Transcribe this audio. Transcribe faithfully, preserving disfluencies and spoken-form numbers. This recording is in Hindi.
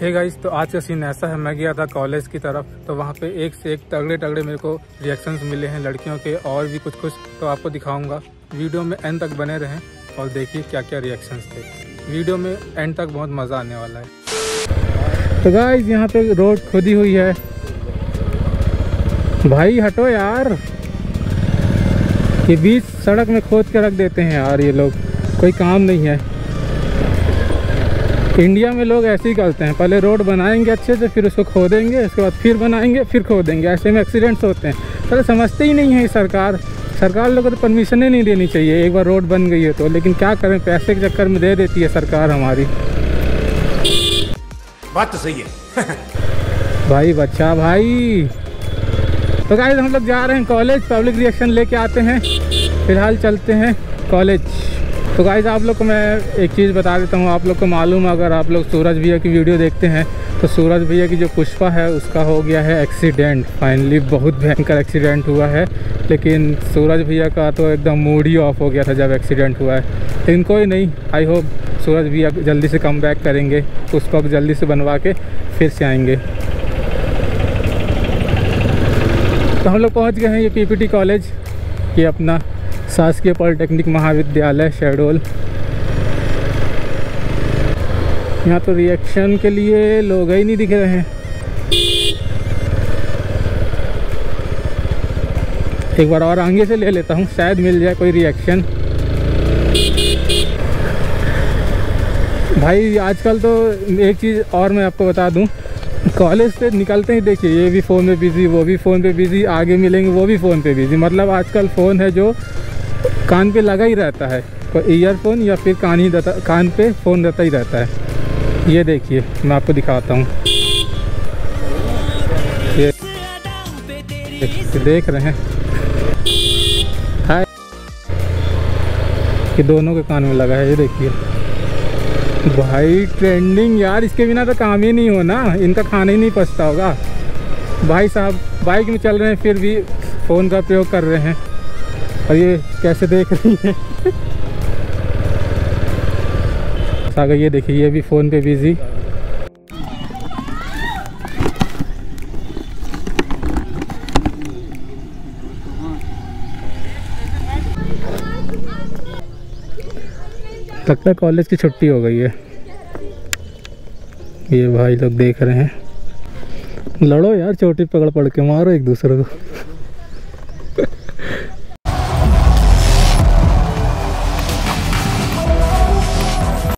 हे गाइस, तो आज का सीन ऐसा है, मैं गया था कॉलेज की तरफ, तो वहाँ पे एक से एक तगड़े तगड़े मेरे को रिएक्शंस मिले हैं लड़कियों के, और भी कुछ कुछ तो आपको दिखाऊंगा। वीडियो में एंड तक बने रहें और देखिए क्या क्या रिएक्शंस थे। वीडियो में एंड तक बहुत मज़ा आने वाला है। तो गाइस, यहाँ पे रोड खुदी हुई है। भाई हटो यार, ये बीच सड़क में खोद के रख देते हैं यार, ये लोग कोई काम नहीं है। इंडिया में लोग ऐसे ही करते हैं, पहले रोड बनाएंगे अच्छे से, फिर उसको खोदेंगे, उसके बाद फिर बनाएंगे, फिर खोदेंगे। ऐसे में एक्सीडेंट्स होते हैं। पहले समझते ही नहीं है सरकार सरकार लोगों को तो परमिशन ही नहीं देनी चाहिए एक बार रोड बन गई है तो, लेकिन क्या करें, पैसे के चक्कर में दे देती है सरकार हमारी। बात तो सही है। भाई बच्चा भाई। तो गाइस, हम लोग जा रहे हैं कॉलेज, पब्लिक रिएक्शन लेके आते हैं। फिलहाल चलते हैं कॉलेज। तो गाइस, आप लोग को मैं एक चीज़ बता देता हूँ। आप लोग को मालूम है, अगर आप लोग सूरज भैया की वीडियो देखते हैं तो सूरज भैया की जो पुष्पा है उसका हो गया है एक्सीडेंट। फाइनली बहुत भयंकर एक्सीडेंट हुआ है, लेकिन सूरज भैया का तो एकदम मूड ही ऑफ हो गया था जब एक्सीडेंट हुआ है। लेकिन कोई नहीं, आई होप सूरज भैया जल्दी से कम बैक करेंगे, पुष्पा को जल्दी से बनवा के फिर से आएंगे। तो हम लोग पहुँच गए हैं ये पीपीटी कॉलेज, ये अपना शासकीय पॉलिटेक्निक महाविद्यालय शहडोल। यहाँ तो रिएक्शन के लिए लोग ही नहीं दिख रहे हैं। एक बार और आगे से ले लेता हूँ, शायद मिल जाए कोई रिएक्शन। भाई आजकल तो एक चीज़ और मैं आपको बता दूँ, कॉलेज से निकलते ही देखिए ये भी फ़ोन पे बिज़ी, वो भी फ़ोन पे बिज़ी, आगे मिलेंगे वो भी फ़ोन पे बिज़ी। मतलब आजकल फ़ोन है जो कान पे लगा ही रहता है, कोई ईयरफोन या फिर कान ही रहता, कान पे फ़ोन रहता ही रहता है। ये देखिए, मैं आपको दिखाता हूँ, ये देख रहे हैं हाय, कि दोनों के कान में लगा है। ये देखिए भाई, ट्रेंडिंग यार, इसके बिना तो काम ही नहीं हो ना, इनका खाना ही नहीं पचता होगा। भाई साहब बाइक में चल रहे हैं फिर भी फ़ोन का प्रयोग कर रहे हैं, और ये कैसे देख रही है। सागर ये देखिए, ये भी फ़ोन पे बिज़ी। लगता है कॉलेज की छुट्टी हो गई है। ये भाई लोग देख रहे हैं। लड़ो यार, चोटी पकड़ पड़ के मारो एक दूसरे को।